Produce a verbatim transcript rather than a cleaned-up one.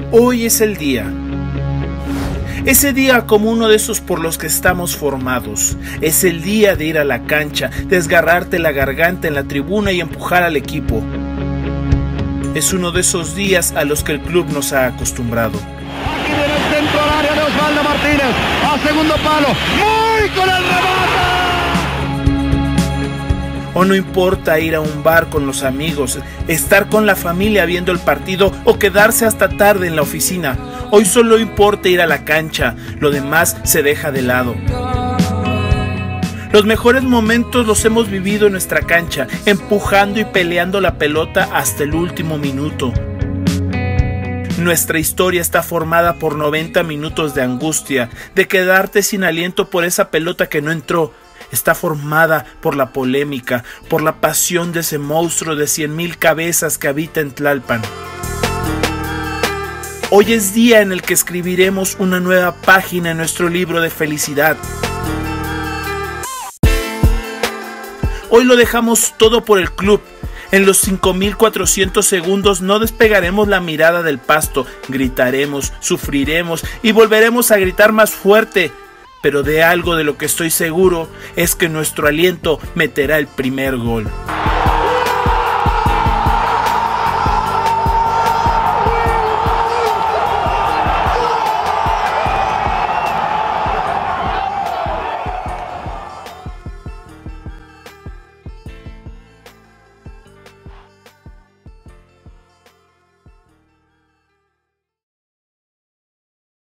Hoy es el día. Ese día como uno de esos por los que estamos formados. Es el día de ir a la cancha, desgarrarte la garganta en la tribuna y empujar al equipo. Es uno de esos días a los que el club nos ha acostumbrado. Aquí viene el centro al área de Osvaldo Martínez, a segundo palo, muy con el remate. O no importa ir a un bar con los amigos, estar con la familia viendo el partido o quedarse hasta tarde en la oficina. Hoy solo importa ir a la cancha, lo demás se deja de lado. Los mejores momentos los hemos vivido en nuestra cancha, empujando y peleando la pelota hasta el último minuto. Nuestra historia está formada por noventa minutos de angustia, de quedarte sin aliento por esa pelota que no entró. Está formada por la polémica, por la pasión de ese monstruo de cien mil cabezas que habita en Tlalpan. Hoy es día en el que escribiremos una nueva página en nuestro libro de felicidad. Hoy lo dejamos todo por el club. En los cinco mil cuatrocientos segundos no despegaremos la mirada del pasto, gritaremos, sufriremos y volveremos a gritar más fuerte. Pero de algo de lo que estoy seguro es que nuestro aliento meterá el primer gol.